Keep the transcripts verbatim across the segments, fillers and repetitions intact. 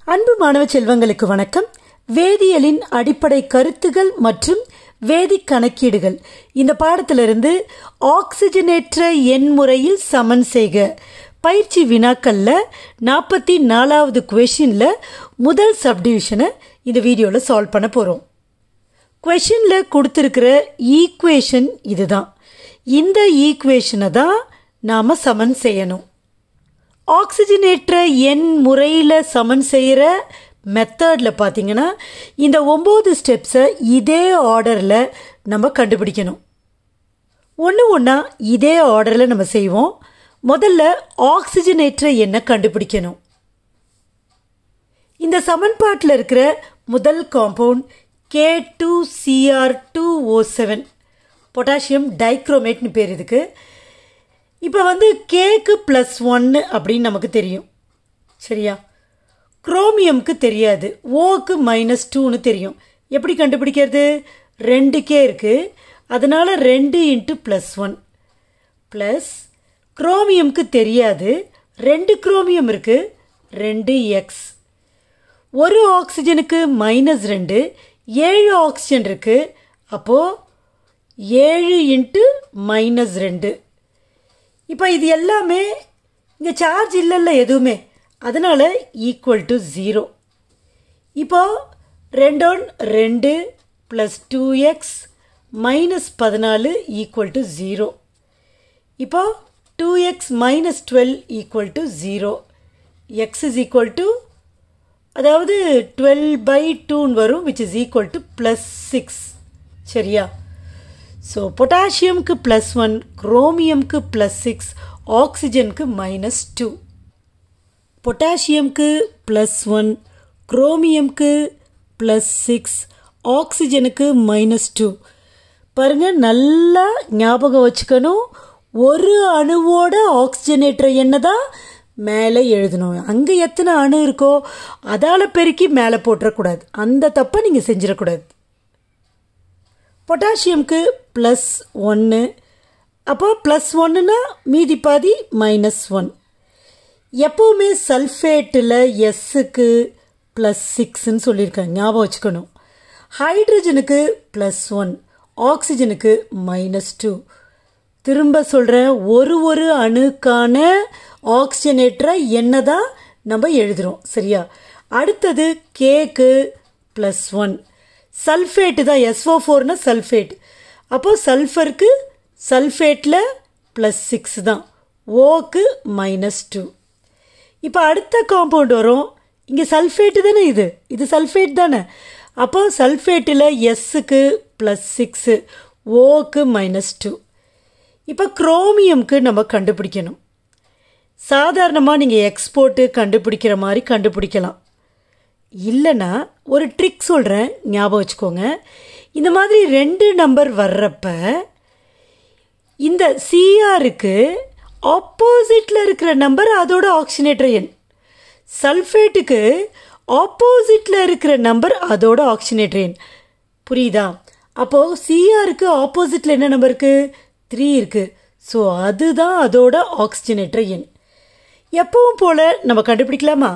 அன்பு மாணவ செல்வங்களுக்கு வணக்கம். வேதியியலின் அடிப்படை கருத்துகள் மற்றும் வேதி கணக்கீடுகள் இந்த பாடத்திலிருந்து ஆக்சிஜனேற்ற எண் முறையில் சமன் செய்க பயிற்சி வினாக்கள்ல நாற்பத்தி நாலாவது கொஸ்டின்ல முதல் சப்டிவிஷனை இந்த வீடியோவில் சால்வ் பண்ண போகிறோம். கொஸ்டினில் கொடுத்துருக்கிற ஈக்குவேஷன் இதுதான். இந்த ஈக்குவேஷனை தான் நாம் சமன் செய்யணும். ஆக்சிஜனேற்ற எண் முறையில் சமன் செய்கிற மெத்தடில் பார்த்தீங்கன்னா இந்த ஒம்பது ஸ்டெப்ஸை இதே ஆர்டரில் நம்ம கண்டுபிடிக்கணும். ஒன்று ஒன்றா இதே ஆர்டரில் நம்ம செய்வோம். முதல்ல ஆக்சிஜனேற்ற எண்ணை கண்டுபிடிக்கணும். இந்த சமன்பாட்டில் இருக்கிற முதல் compound K two C R two O seven potassium டைக்ரோமேட்னு பேர் இதுக்கு. இப்போ வந்து கேக்கு ப்ளஸ் ஒன்று அப்படின்னு நமக்கு தெரியும், சரியா? குரோமியம்க்கு தெரியாது, ஓக்கு மைனஸ் டூன்னு தெரியும். எப்படி கண்டுபிடிக்கிறது? ரெண்டு கே இருக்குது, அதனால் ரெண்டு இன்ட்டு ப்ளஸ் ஒன் ப்ளஸ் குரோமியம்க்கு தெரியாது, ரெண்டு குரோமியம் இருக்குது, ரெண்டு எக்ஸ். ஒரு ஆக்சிஜனுக்கு மைனஸ் ரெண்டு, ஏழு ஆக்சிஜன் இருக்குது, அப்போது ஏழு இன்ட்டு மைனஸ் ரெண்டு. இப்போ இது எல்லாமே இங்கே சார்ஜ் இல்லைல்ல எதுவுமே, அதனால் ஈக்குவல் டு ஜீரோ. இப்போது ரெண்டோன் ரெண்டு ப்ளஸ் டூ எக்ஸ் மைனஸ் பதினாலு ஈக்குவல் டு ஜீரோ. இப்போது two x minus twelve equal to zero. X is equal to, அதாவது டுவெல் பை டூன்னு வரும், which is equal to plus six, சரியா? ஸோ பொட்டாசியம்க்கு ப்ளஸ் ஒன், குரோமியம்க்கு ப்ளஸ் சிக்ஸ், ஆக்சிஜனுக்கு minus two. பொட்டாசியம்க்கு ப்ளஸ் ஒன், குரோமியம்க்கு ப்ளஸ் சிக்ஸ், ஆக்சிஜனுக்கு மைனஸ் டூ. பாருங்கள், நல்லா ஞாபகம் வச்சுக்கணும். ஒரு அணுவோட ஆக்சிஜனேற்ற எண்ணை தான் மேலே எழுதணும். அங்கே எத்தனை அணு இருக்கோ அதால் பெருக்கி மேலே போட்டுறக்கூடாது. அந்த தப்பை நீங்கள் செஞ்சிடக்கூடாது. பொட்டாசியம்க்கு ப்ளஸ் ஒன்று, அப்போ ப்ளஸ் ஒன்றுனா மீதி பாதி மைனஸ் ஒன். எப்போவுமே சல்ஃபேட்டில் எஸ்ஸுக்கு ப்ளஸ் சிக்ஸ்ன்னு சொல்லியிருக்காங்க, ஞாபகம் வச்சுக்கணும். ஹைட்ரஜனுக்கு ப்ளஸ் ஒன், ஆக்சிஜனுக்கு மைனஸ் டூ. திரும்ப சொல்கிறேன், ஒரு ஒரு அணுக்கான ஆக்சிஜனேற்ற எண்ணை தான் நம்ம எழுதுகிறோம், சரியா? அடுத்தது கேக்கு ப்ளஸ் ஒன், சல்ஃபேட்டு தான், எஸ்ஓ ஃபோர்னா சல்ஃபேட், அப்போது சல்ஃபருக்கு சல்ஃபேட்டில் ப்ளஸ் சிக்ஸ் தான், ஓக்கு மைனஸ் டூ. இப்போ அடுத்த காம்பவுண்ட் வரும். இங்கே சல்ஃபேட்டு தானே, இது இது சல்ஃபேட் தானே, அப்போது சல்ஃபேட்டில் எஸ்ஸுக்கு ப்ளஸ் சிக்ஸு, ஓக்கு மைனஸ் டூ. இப்போ குரோமியம்க்கு நம்ம கண்டுபிடிக்கணும். சாதாரணமாக நீங்கள் எக்ஸ்போர்ட்டு கண்டுபிடிக்கிற மாதிரி கண்டுபிடிக்கலாம். இல்லைன்னா ஒரு ட்ரிக் சொல்கிறேன், ஞாபகம் வச்சுக்கோங்க. இந்த மாதிரி ரெண்டு நம்பர் வர்றப்ப இந்த சிஆருக்கு ஆப்போசிட்டில் இருக்கிற நம்பர் அதோட ஆக்சிஜனேற்ற எண், சல்ஃபேட்டுக்கு ஆப்போசிட்டில் இருக்கிற நம்பர் அதோட ஆக்சிஜனேற்ற எண். புரியுதா? அப்போது சிஆருக்கு ஆப்போசிட்டில் என்ன நம்பர் இருக்குது? த்ரீ இருக்குது. ஸோ அதுதான் அதோட ஆக்சிஜனேற்ற எண். எப்பவும் போல் நம்ம கண்டுபிடிக்கலாமா?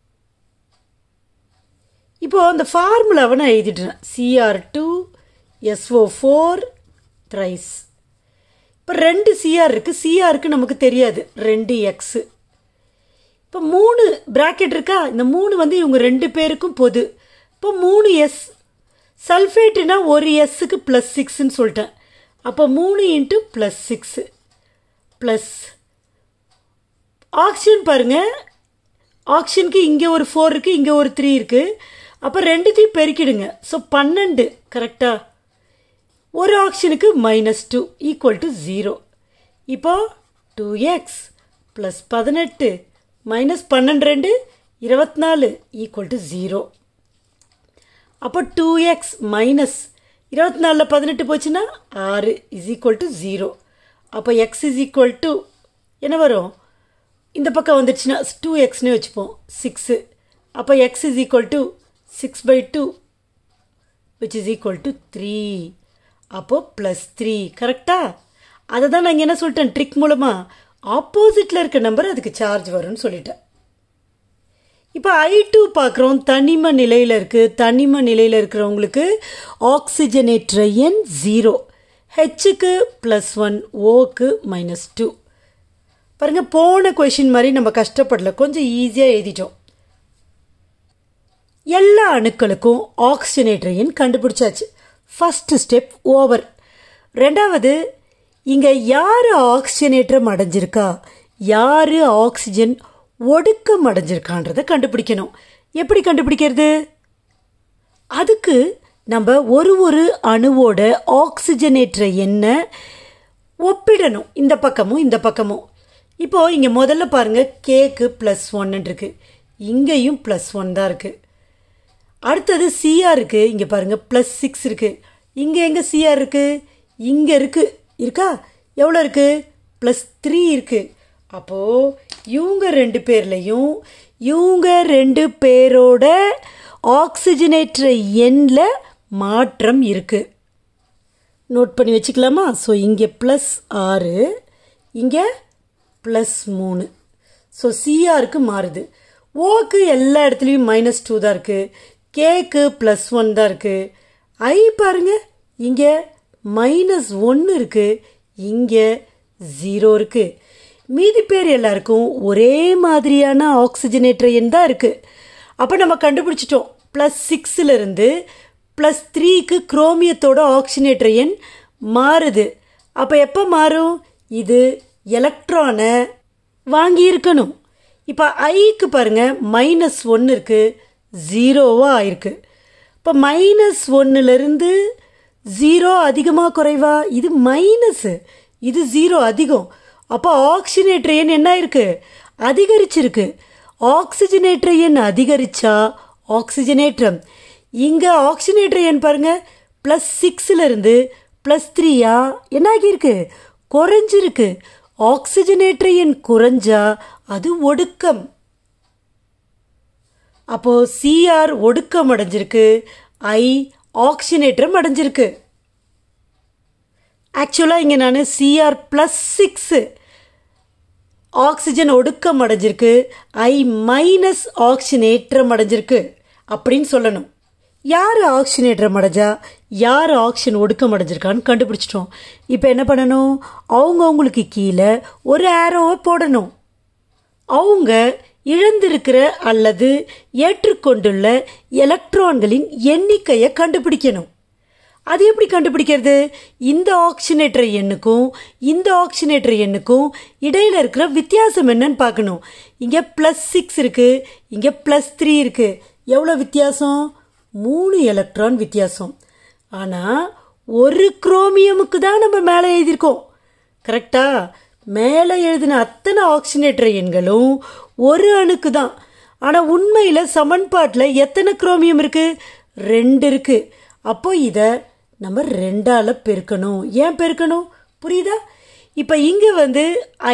இப்போது அந்த ஃபார்முலாவை நான் எழுதிட்டேன். C R two S O four thrice. இப்போ ரெண்டு சிஆர் இருக்குது, சிஆருக்கு நமக்கு தெரியாது, ரெண்டு எக்ஸு. இப்போ மூணு ப்ராக்கெட் இருக்கா, இந்த மூணு வந்து இவங்க ரெண்டு பேருக்கும் பொது. இப்போ மூணு எஸ், சல்ஃபேட்டுனா ஒரு எஸ்ஸுக்கு ப்ளஸ் சிக்ஸ்ன்னு சொல்லிட்டேன். அப்போ மூணு into plus six plus oxygen. பாருங்கள், ஆக்சிஜனுக்கு இங்கே ஒரு ஃபோர் இருக்குது, இங்கே ஒரு த்ரீ இருக்குது. அப்போ ரெண்டுத்தையும் பெருக்கிடுங்க. ஸோ பன்னெண்டு, கரெக்டாக? ஒரு ஆக்சிஜனுக்கு minus two equal to zero. இப்போ டூ எக்ஸ் ப்ளஸ் பதினெட்டு மைனஸ் பன்னெண்டு ரெண்டு இருபத்தி நாலு ஈக்குவல் டு ஜீரோ. அப்போ டூ எக்ஸ் மைனஸ் இருபத்தி நாலில் பதினெட்டு போச்சுன்னா ஆறு இஸ் ஈக்குவல் டு ஜீரோ. அப்போ எக்ஸ் இஸ் ஈக்குவல் டு என்ன வரும்? இந்த பக்கம் வந்துடுச்சுன்னா டூ எக்ஸ்னே வச்சுப்போம், சிக்ஸு. அப்போ x is equal to six by two which is equal to three. அப்போது ப்ளஸ் த்ரீ, கரெக்டாக? அதை தான் நான் இங்கே என்ன சொல்லிட்டேன், ட்ரிக் மூலமாக ஆப்போசிட்டில் இருக்க நம்பர் அதுக்கு சார்ஜ் வரும்னு சொல்லிட்டேன். இப்போ ஐ டூ பார்க்குறோம், தனிம நிலையில் இருக்குது. தனிம நிலையில் இருக்கிறவங்களுக்கு ஆக்சிஜனேற்ற எண் ஜீரோ, ஹெச்சுக்கு ப்ளஸ் ஒன், ஓக்கு மைனஸ் டூ. பாருங்கள், போன கொஷின் மாதிரி நம்ம கஷ்டப்படல, கொஞ்சம் ஈஸியாக எழுதிட்டோம். எல்லா அணுக்களுக்கும் ஆக்சிஜனேற்ற எண் கண்டுபிடிச்சாச்சு. First step over. ரெண்டாவது, இங்கே யார் ஆக்சிஜனேற்றம் அடைஞ்சிருக்கா, யார் ஆக்சிஜன் ஒடுக்கம் அடைஞ்சிருக்கான்றதை கண்டுபிடிக்கணும். எப்படி கண்டுபிடிக்கிறது? அதுக்கு நம்ம ஒரு ஒரு அணுவோட ஆக்சிஜனேற்ற எண்ணை ஒப்பிடணும், இந்த பக்கமும் இந்த பக்கமும். இப்போது இங்கே முதல்ல பாருங்கள், கேக்கு ப்ளஸ் ஒன்னு இருக்குது, இங்கேயும் ப்ளஸ் ஒன் தான் இருக்குது. அடுத்தது சிஆர் இருக்குது, இங்கே பாருங்கள் ப்ளஸ் சிக்ஸ் இருக்குது. இங்கே எங்கே சிஆர் இருக்குது? இங்கே இருக்குது, இருக்கா? எவ்வளோ இருக்குது? ப்ளஸ் த்ரீ இருக்குது. அப்போது இவங்க ரெண்டு பேர்லையும் இவங்க ரெண்டு பேரோட ஆக்சிஜனேற்ற எண்ணில் மாற்றம் இருக்குது. நோட் பண்ணி வச்சுக்கலாமா? ஸோ இங்கே ப்ளஸ் ஆறு, இங்கே ப்ளஸ் மூணு. ஸோ சிஆருக்கு மாறுது. ஓக்கு எல்லா இடத்துலையும் மைனஸ் டூ தான் இருக்குது, கேக்கு ப்ளஸ் ஒன் தான் இருக்குது. ஐ பாருங்க, இங்கே மைனஸ் ஒன்று இருக்குது, இங்கே ஜீரோ இருக்குது. மீதி பேர் எல்லாருக்கும் ஒரே மாதிரியான ஆக்சிஜனேற்ற எண் தான் இருக்குது. அப்போ நம்ம கண்டுபிடிச்சிட்டோம், ப்ளஸ் சிக்ஸிலிருந்து ப்ளஸ் த்ரீக்கு குரோமியத்தோட ஆக்சிஜனேற்ற எண் மாறுது. அப்போ எப்போ மாறும்? இது எலக்ட்ரானை வாங்கியிருக்கணும். இப்போ ஐக்கு பாருங்கள், மைனஸ் ஒன்று இருக்குது, ஜீரோவாக ஆயிருக்கு. இப்போ மைனஸ் ஒன்றுலேருந்து ஜீரோ அதிகமாக குறைவா? இது மைனஸு, இது ஜீரோ அதிகம். அப்போ ஆக்சிஜனேற்ற எண் என்ன இருக்குது? அதிகரிச்சிருக்கு. ஆக்சிஜனேற்ற எண் அதிகரிச்சா ஆக்சிஜனேற்றம். இங்கே ஆக்சிஜனேற்ற எண் பாருங்கள், ப்ளஸ் சிக்ஸிலிருந்து ப்ளஸ் த்ரீயா என்ன ஆகியிருக்கு? குறைஞ்சிருக்கு. ஆக்சிஜனேற்ற எண் குறைஞ்சா அது ஒடுக்கம். அப்போது சிஆர் ஒடுக்கம் அடைஞ்சிருக்கு, ஐ ஆக்சிஜனேற்றம் அடைஞ்சிருக்கு. ஆக்சுவலாக இங்கே நான் சிஆர் ப்ளஸ் சிக்ஸு ஆக்சிஜன் ஒடுக்கம் அடைஞ்சிருக்கு, ஐ மைனஸ் ஆக்சிஜனேற்றம் அடைஞ்சிருக்கு அப்படின்னு சொல்லணும். யார் ஆக்சிஜனேற்றம் அடைஞ்சா யார் ஆக்சிஜன் ஒடுக்கம் அடைஞ்சிருக்கான்னு கண்டுபிடிச்சிட்டோம். இப்போ என்ன பண்ணணும்? அவங்கவுங்களுக்கு கீழே ஒரு ஆரோவை போடணும். அவங்க இழந்திருக்கிற அல்லது ஏற்றுக்கொண்டுள்ள எலக்ட்ரான்களின் எண்ணிக்கையை கண்டுபிடிக்கணும். அது எப்படி கண்டுபிடிக்கிறது? இந்த ஆக்சிஜனேற்ற எண்ணுக்கும் இந்த ஆக்சிஜனேற்ற எண்ணுக்கும் இடையில் இருக்கிற வித்தியாசம் என்னன்னு பார்க்கணும். இங்கே ப்ளஸ் சிக்ஸ் இருக்குது, இங்கே ப்ளஸ் த்ரீ இருக்குது. எவ்வளோ வித்தியாசம்? மூணு எலக்ட்ரான் வித்தியாசம். ஆனால் ஒரு குரோமியமுக்கு தான் நம்ம மேலே எழுதியிருக்கோம், கரெக்டா? மேலே எழுதின அத்தனை ஆக்சிஜனேற்ற எண்களும் ஒரு அணுக்கு தான். ஆனால் உண்மையில் சமன்பாட்டில் எத்தனை குரோமியம் இருக்குது? ரெண்டு இருக்குது. அப்போ இதை நம்ம ரெண்டால் பெருக்கணும். ஏன் பெருக்கணும்? புரியுதா? இப்போ இங்கே வந்து ஐ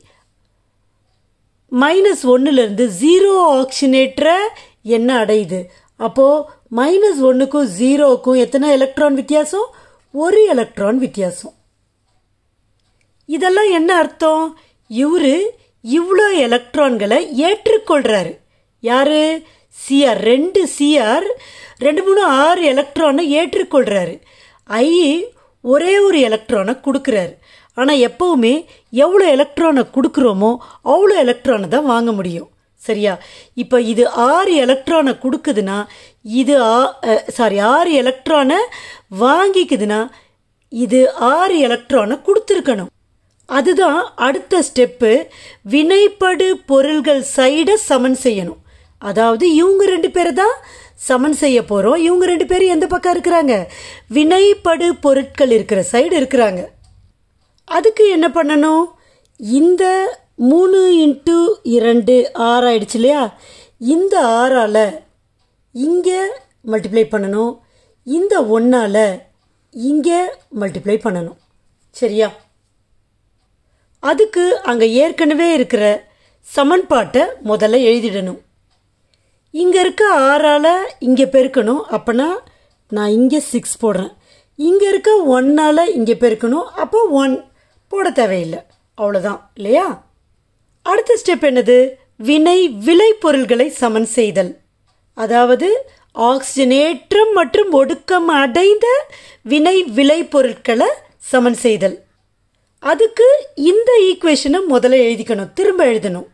மைனஸ் ஒன்றுலேருந்து ஜீரோ ஆக்சிஜனேற்ற என்ன அடையுது. அப்போது மைனஸ் ஒன்றுக்கும் ஜீரோவுக்கும் எத்தனை எலக்ட்ரான் வித்தியாசம்? ஒரு எலக்ட்ரான் வித்தியாசம். இதெல்லாம் என்ன அர்த்தம்? இவரு இவ்வளோ எலக்ட்ரான்களை ஏற்றுக்கொள்கிறாரு. யாரு? சிஆர். ரெண்டு சிஆர் ரெண்டு மூணு ஆறு எலக்ட்ரானை ஏற்றுக்கொள்கிறாரு. ஐ ஒரே ஒரு எலக்ட்ரானை கொடுக்குறாரு. ஆனால் எப்போவுமே எவ்வளோ எலக்ட்ரானை கொடுக்குறோமோ அவ்வளோ எலக்ட்ரானை தான் வாங்க முடியும், சரியா? இப்போ இது ஆறு எலக்ட்ரானை கொடுக்குதுன்னா இது சாரி ஆறு எலக்ட்ரானை வாங்கிக்குதுன்னா இது ஆறு எலக்ட்ரானை கொடுத்துருக்கணும். அதுதான் அடுத்த ஸ்டெப்பு. வினைப்படு பொருள்கள் சைடை சமன் செய்யணும். அதாவது இவங்க ரெண்டு பேரை தான் சமன் செய்ய போகிறோம். இவங்க ரெண்டு பேரும் எந்த பக்கம் இருக்கிறாங்க? வினைப்படு பொருட்கள் இருக்கிற சைடு இருக்கிறாங்க. அதுக்கு என்ன பண்ணணும்? இந்த மூணு இன்ட்டு இரண்டு ஆறு ஆயிடுச்சு இல்லையா? இந்த ஆறால் இங்கே மல்டிப்ளை பண்ணணும், இந்த ஒன்றால் இங்கே மல்டிப்ளை பண்ணணும், சரியா? அதுக்கு அங்கே ஏற்கனவே இருக்கிற சமன்பாட்டை முதல்ல எழுதிடணும். இங்கே இருக்க ஆறால் இங்கே பெருக்கணும். அப்போனா நான் இங்கே சிக்ஸ் போடுறேன். இங்கே இருக்க ஒன்னால் இங்கே பெருக்கணும். அப்போ ஒன் போட தேவையில்லை, அவ்வளோதான் இல்லையா? அடுத்த ஸ்டெப் என்னது? வினை விளைபொருள்களை சமன் செய்தல். அதாவது ஆக்சிஜனேற்றம் மற்றும் ஒடுக்கம் அடைந்த வினை விளைபொருட்களை சமன் செய்தல். அதுக்கு இந்த ஈக்குவேஷனை முதல்ல எழுதிக்கணும், திரும்ப எழுதணும்.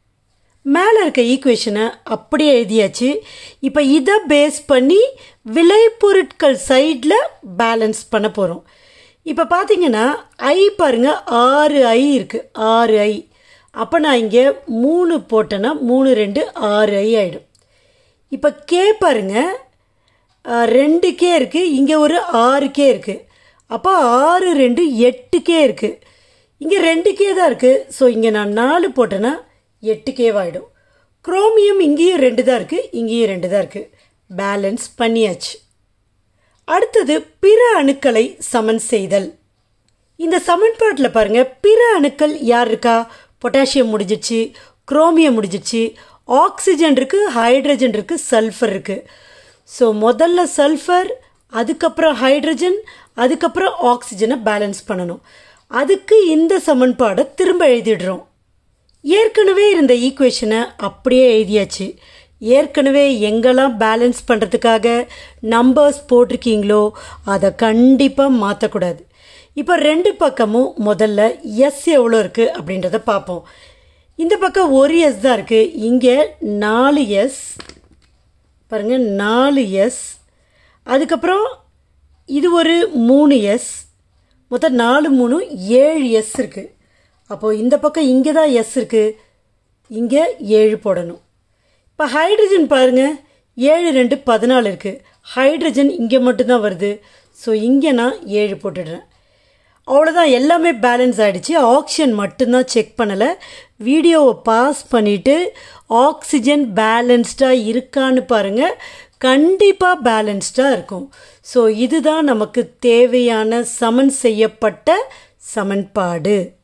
மேலே இருக்க ஈக்குவேஷனை அப்படியே எழுதியாச்சு. இப்போ இதை பேஸ் பண்ணி விளைபொருட்கள் சைடில் பேலன்ஸ் பண்ண போகிறோம். இப்போ பார்த்தீங்கன்னா ஐ பாருங்கள், ஆறு ஐ இருக்குது, ஆறு ஐ. அப்போ நான் இங்கே மூணு போட்டேன்னா மூணு ரெண்டு ஆறு ஐ ஆகிடும். இப்போ கே பாருங்கள், ரெண்டு கே இருக்குது, இங்கே ஒரு ஆறு கே இருக்குது. அப்போ ஆறு ரெண்டு எட்டு கே இருக்குது, இங்கே ரெண்டு கே தான் இருக்குது. ஸோ இங்கே நான் நாலு போட்டேன்னா எட்டு கேவாயிடும். குரோமியம் இங்கேயும் ரெண்டு தான் இருக்குது, இங்கேயும் ரெண்டு தான் இருக்குது. பேலன்ஸ் பண்ணியாச்சு. அடுத்தது பிற அணுக்களை சமன் செய்தல். இந்த சமன்பாட்டில் பாருங்கள், பிற அணுக்கள் யார் இருக்கா? பொட்டாசியம் முடிஞ்சிச்சு, குரோமியம் முடிஞ்சிச்சு, ஆக்சிஜன் இருக்குது, ஹைட்ரஜன் இருக்குது, சல்ஃபர் இருக்குது. ஸோ முதல்ல சல்ஃபர், அதுக்கப்புறம் ஹைட்ரஜன், அதுக்கப்புறம் ஆக்சிஜனை பேலன்ஸ் பண்ணணும். அதுக்கு இந்த சமன்பாடை திரும்ப எழுதிடுறோம். ஏற்கனவே இருந்த ஈக்குவேஷனை அப்படியே எழுதியாச்சு. ஏற்கனவே எங்கெல்லாம் பேலன்ஸ் பண்ணுறதுக்காக நம்பர்ஸ் போட்டிருக்கீங்களோ அதை கண்டிப்பாக மாற்றக்கூடாது. இப்போ ரெண்டு பக்கமும் முதல்ல எஸ் எவ்வளோ இருக்குது அப்படின்றத பார்ப்போம். இந்த பக்கம் ஒரு எஸ் தான் இருக்குது, இங்கே நாலு எஸ் பாருங்கள், நாலு எஸ். அதுக்கப்புறம் இது ஒரு மூணு எஸ், மொத்தம் நாலு மூணு ஏழு எஸ் இருக்குது. அப்போது இந்த பக்கம் இங்கே தான் எஸ் இருக்குது, இங்கே ஏழு போடணும். இப்போ ஹைட்ரஜன் பாருங்கள், ஏழு ரெண்டு பதினாலு இருக்குது, ஹைட்ரஜன் இங்கே மட்டும்தான் வருது. ஸோ இங்கே நான் ஏழு போட்டுடுறேன். அவ்வளோதான், எல்லாமே பேலன்ஸ் ஆகிடுச்சு. ஆக்சிஜன் மட்டும்தான் செக் பண்ணலை. வீடியோவை பாஸ் பண்ணிவிட்டு ஆக்சிஜன் பேலன்ஸ்டாக இருக்கான்னு பாருங்கள். கண்டிப்பாக பேலன்ஸ்டாக இருக்கும். ஸோ இதுதான் நமக்கு தேவையான சமன் செய்யப்பட்ட சமன்பாடு.